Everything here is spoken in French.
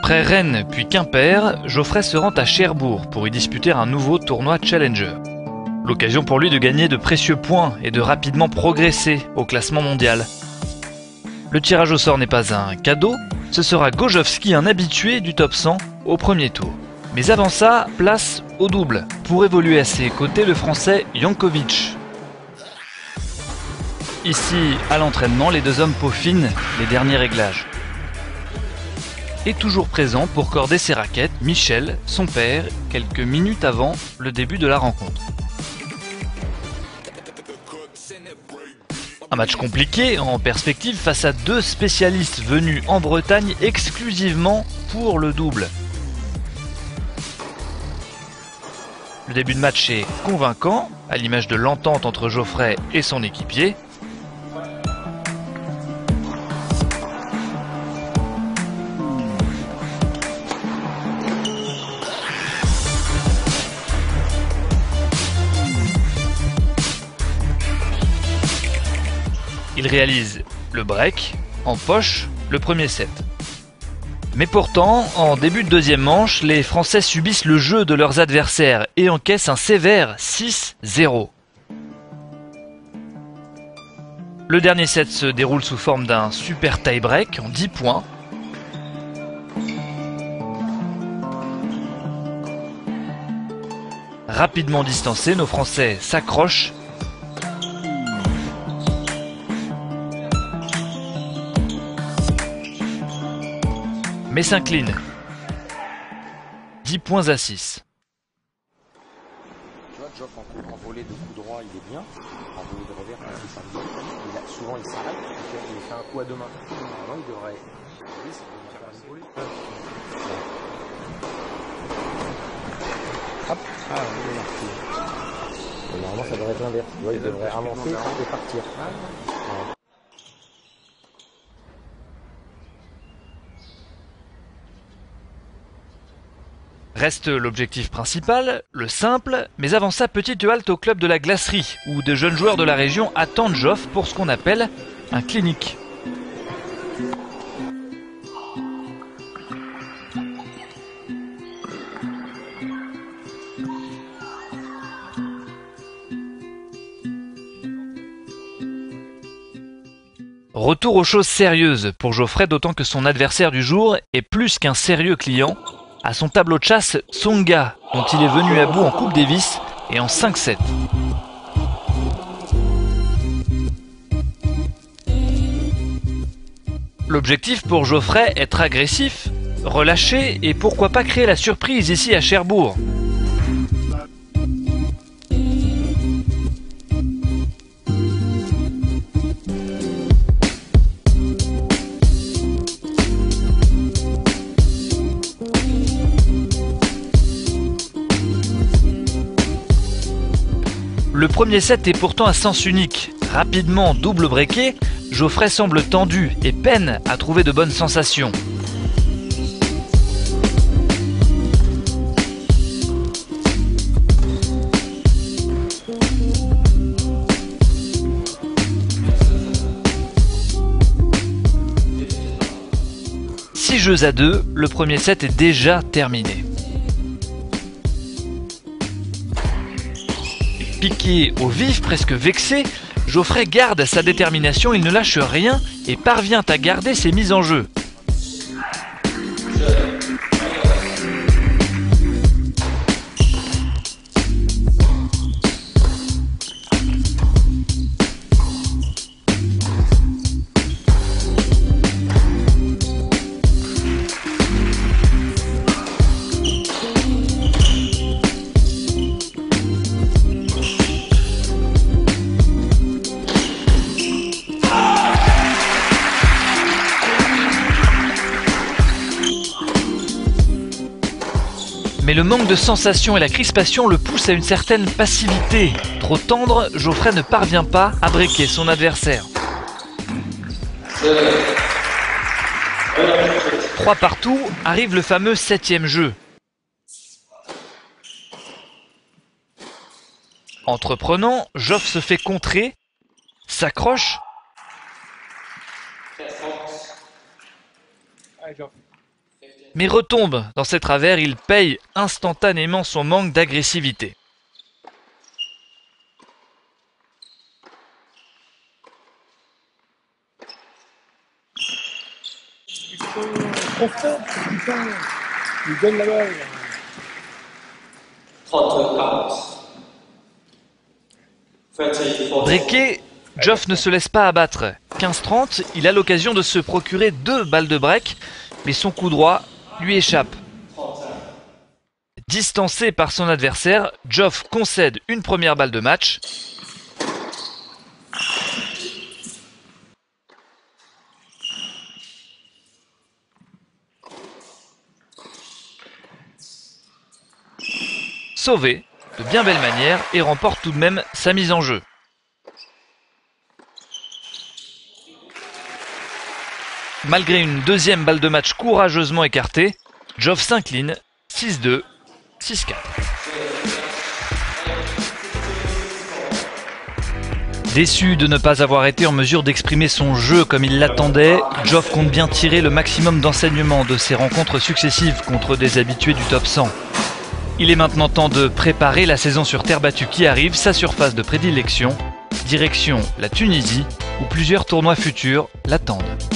Après Rennes puis Quimper, Geoffrey se rend à Cherbourg pour y disputer un nouveau tournoi Challenger. L'occasion pour lui de gagner de précieux points et de rapidement progresser au classement mondial. Le tirage au sort n'est pas un cadeau, ce sera Gojowski, un habitué du top 100, au premier tour. Mais avant ça, place au double, pour évoluer à ses côtés le français Jankovic. Ici, à l'entraînement, les deux hommes peaufinent les derniers réglages. Et toujours présent pour corder ses raquettes, Michel, son père, quelques minutes avant le début de la rencontre. Un match compliqué en perspective face à deux spécialistes venus en Bretagne exclusivement pour le double. Le début de match est convaincant, à l'image de l'entente entre Geoffrey et son équipier. Il réalise le break, en poche, le premier set. Mais pourtant, en début de deuxième manche, les Français subissent le jeu de leurs adversaires et encaissent un sévère 6-0. Le dernier set se déroule sous forme d'un super tie-break en 10 points. Rapidement distancés, nos Français s'accrochent mais s'incline. 10 points à 6. Tu vois, Geoff en volée de coup droit, il est bien. En volée de revers, souvent il s'arrête. Il fait un coup à deux mains. Normalement, il devrait. Oui, ça devrait faire une volée. Hop. Ah, il est marqué. Normalement, ça devrait être l'inverse. Tu vois, il devrait avancer et partir. Reste l'objectif principal, le simple, mais avant ça, petite halte au club de la Glacerie, où de jeunes joueurs de la région attendent Geoff pour ce qu'on appelle un clinique. Retour aux choses sérieuses pour Geoffrey, d'autant que son adversaire du jour est plus qu'un sérieux client. À son tableau de chasse, Tsonga, dont il est venu à bout en Coupe Davis et en 5-7. L'objectif pour Geoffrey, être agressif, relâché et pourquoi pas créer la surprise ici à Cherbourg. Le premier set est pourtant à sens unique. Rapidement double breaké, Geoffrey semble tendu et peine à trouver de bonnes sensations. Six jeux à 2, le premier set est déjà terminé. Piqué au vif, presque vexé, Geoffrey garde sa détermination, il ne lâche rien et parvient à garder ses mises en jeu. Mais le manque de sensation et la crispation le poussent à une certaine passivité. Trop tendre, Geoffrey ne parvient pas à breaker son adversaire. 3 partout, arrive le fameux 7e jeu. Entreprenant, Geoff se fait contrer, s'accroche. mais retombe dans ses travers, il paye instantanément son manque d'agressivité. Il donne la balle. Breaké, Geoff ne se laisse pas abattre. 15-30, il a l'occasion de se procurer 2 balles de break, mais son coup droit lui échappe. Distancé par son adversaire, Geoff concède une première balle de match. Sauvé de bien belle manière et remporte tout de même sa mise en jeu. Malgré une deuxième balle de match courageusement écartée, Geoff s'incline 6-2, 6-4. Déçu de ne pas avoir été en mesure d'exprimer son jeu comme il l'attendait, Geoff compte bien tirer le maximum d'enseignements de ses rencontres successives contre des habitués du top 100. Il est maintenant temps de préparer la saison sur terre battue qui arrive, sa surface de prédilection, direction la Tunisie, où plusieurs tournois futurs l'attendent.